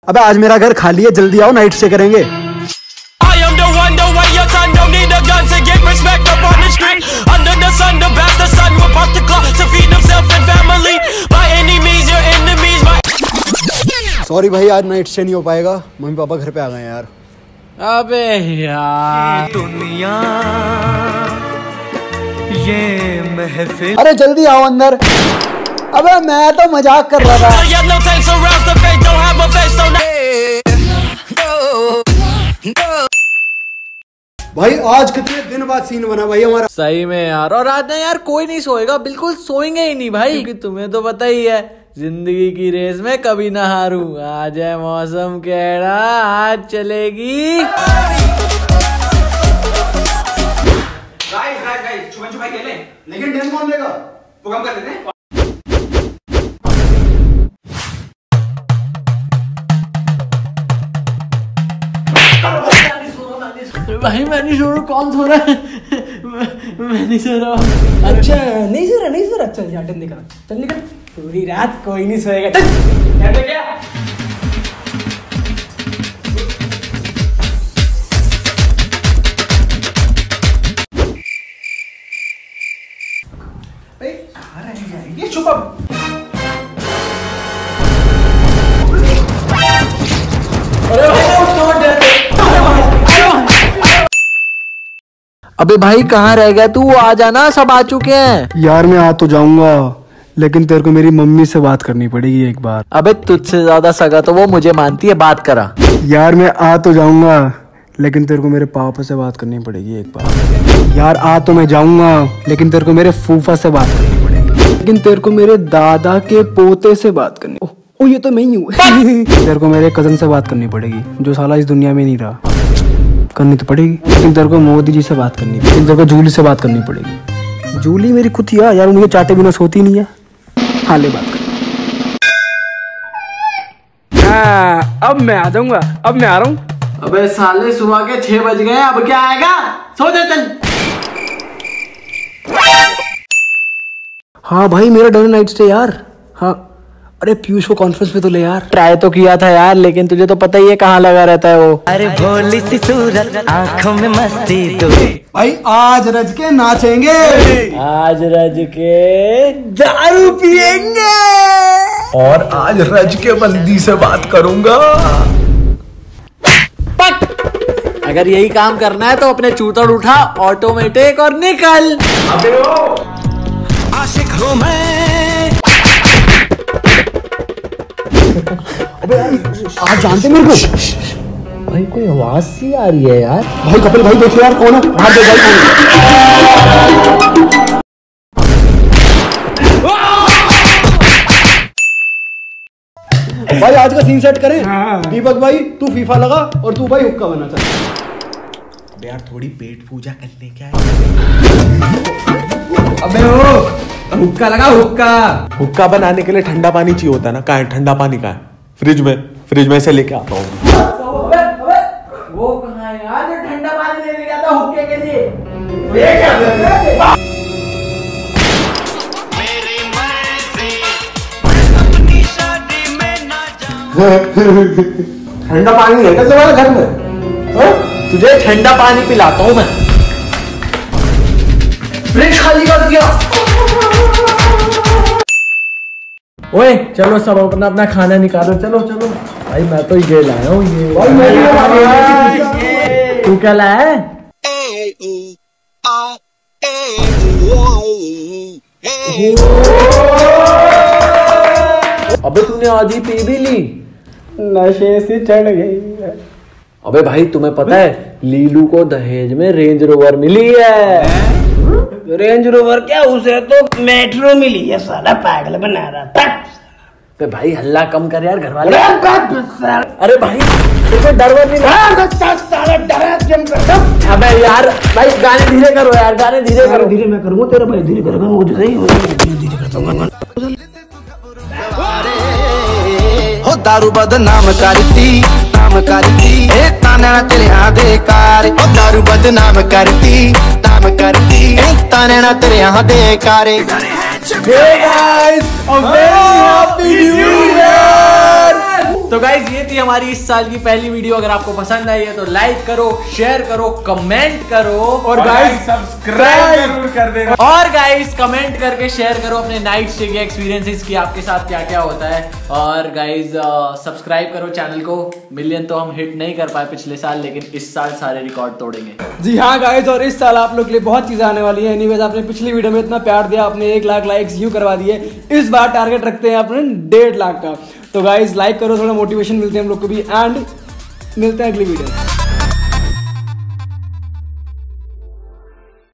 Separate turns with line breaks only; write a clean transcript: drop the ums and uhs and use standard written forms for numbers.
अबे आज मेरा घर खाली है, जल्दी आओ, नाइट स्टे करेंगे। सॉरी भाई, आज नाइट स्टे नहीं हो पाएगा, मम्मी पापा घर पे आ गए यार।
अबे यार
दुनिया ये महफिल।
अरे जल्दी आओ अंदर। अबे मैं तो मजाक कर रहा था। भाई आज कितने दिन बाद सीन बना भाई हमारा।
सही में यार, और आज ना यार कोई नहीं सोएगा, बिल्कुल सोएंगे ही नहीं भाई, क्योंकि तुम्हें तो पता ही है जिंदगी की रेस में कभी ना हारू। आज है मौसम कैसा, आज चलेगी।
गाइस छुपन खेलें,
लेकिन डेन कौन देगा?
वो काम कर लेते हैं।
भाई मैं नहीं सो रहा। कौन सो रहा है? मैं नहीं सो रहा।
अच्छा नहीं सो रहा, चल यार निकल, चल निकल। पूरी रात कोई नहीं सोएगा।
क्या ये चुप अब।
अबे भाई कहाँ रह गया तू? आ जाना, सब आ चुके हैं।
यार मैं आ तो जाऊंगा, लेकिन तेरे को मेरी मम्मी से बात करनी पड़ेगी एक बार।
अबे तुझसे ज्यादा सगा तो वो मुझे मानती है, बात करा।
यार मैं आ तो जाऊंगा, लेकिन तेरे को मेरे पापा से बात करनी पड़ेगी एक बार। यार आ तो मैं जाऊंगा, लेकिन तेरे को मेरे फूफा से बात करनी पड़ेगी, लेकिन तेरे को मेरे दादा के पोते से बात करनी। ओ ये तो मैं ही हूँ। तेरे को मेरे कजन से बात करनी पड़ेगी, जो साला इस दुनिया में नहीं रहा। करनी तो पड़ेगी, लेकिन तेरे को मोदी जी से बात करनी पड़ेगी, तेरे को जूली से बात करनी पड़ेगी। जूली मेरी कुतिया यार, मुझे चाटे बिना सोती नहीं है। हाँ ले बात कर। अब मैं आ जाऊंगा, अब मैं आ रहा हूँ।
अबे साले सुबह के 6 बज गए, अब क्या आएगा? सो जा चल।
हाँ भाई मेरा डर नाइट स्टे यार। हाँ अरे पीयूष को कॉन्फ्रेंस पे तो ले यार।
ट्राई तो किया था यार, लेकिन तुझे तो पता ही है कहाँ लगा रहता है वो।
अरे भोली सी सूरत, आंखों में मस्ती दो।
भाई आज रज के नाचेंगे,
आज रज के दारू पिएंगे,
और आज रज के बंदी से बात करूंगा।
अगर यही काम करना है तो अपने चूतड़ उठा, ऑटोमेटिक और निकल।
अबे ओ आशिक हूँ मैं।
अबे आज जानते मेरे को।
भाई कोई आवाज सी आ रही है यार।
भाई कपिल भाई देखो यार कौन है। हाँ देख भाई भाई आज का सीन सेट करें। दीपक भाई तू फीफा लगा और तू भाई हुक्का बना। चल
अबे यार थोड़ी पेट पूजा करने क्या है।
अबे ओ हुक्का लगा, हुक्का।
हुक्का बनाने के लिए ठंडा पानी चाहिए होता है ना। कहाँ है ठंडा पानी? कहाँ है? फ्रिज में से लेके आता हूँ।
वो कहाँ है यार जो ठंडा पानी लेके गया था हुक्के के लिए?
ठंडा पानी है क्या तुम्हारे घर में?
तुझे ठंडा पानी पिलाता हूँ मैं। फ्रिज खाली कर दिया। ओए चलो सब अपना अपना खाना निकालो, चलो चलो। भाई मैं तो ये लाया हूँ ये। तू क्या लाया है? अबे तूने आज ही पी भी ली?
नशे से चढ़ गई।
अबे भाई तुम्हें पता है लीलू को दहेज में रेंज रोवर मिली है।
रेंज रोवर क्या, उसे तो मेट्रो मिली है। साला पागल बना रहा था।
तो भाई हल्ला कम कर यार, घर वाले। अरे भाई तुझे डर वर नहीं लगा? अबे यार भाई गाने धीरे करो यार, गाने धीरे करो।
धीरे मैं करूँगा, तेरा भाई धीरे करेगा, मुझे धीरे करता हूँ।
हो दारू बदनाम करती, नाम करती, ताना तेरे यहाँ देकार। हो दारू बदनाम करती, नाम करती, ताना तेरे यहाँ देकार।
Hey guys, a very happy new year!
तो गाइज ये थी हमारी इस साल की पहली वीडियो। अगर आपको पसंद आई है तो लाइक करो, शेयर करो, कमेंट करो
और गाइस
सब्सक्राइब जरूर कर देना।
और गाइस कमेंट करके शेयर करो अपने नाइट स्टे के एक्सपीरियंसेस की, आपके साथ क्या क्या होता है। और गाइस सब्सक्राइब करो चैनल को। मिलियन तो हम हिट नहीं कर पाए पिछले साल, लेकिन इस साल सारे रिकॉर्ड तोड़ेंगे।
जी हाँ गाइस, और इस साल आप लोग के लिए बहुत चीजें आने वाली है। एनीवेज आपने पिछली वीडियो में इतना प्यार दिया, आपने 1 लाख लाइक्स यूं करवा दिए। इस बार टारगेट रखते हैं अपने 1.5 लाख का। तो गाइस लाइक करो, थोड़ा मोटिवेशन मिलते हैं हम लोग को भी। एंड मिलते हैं अगली वीडियो में।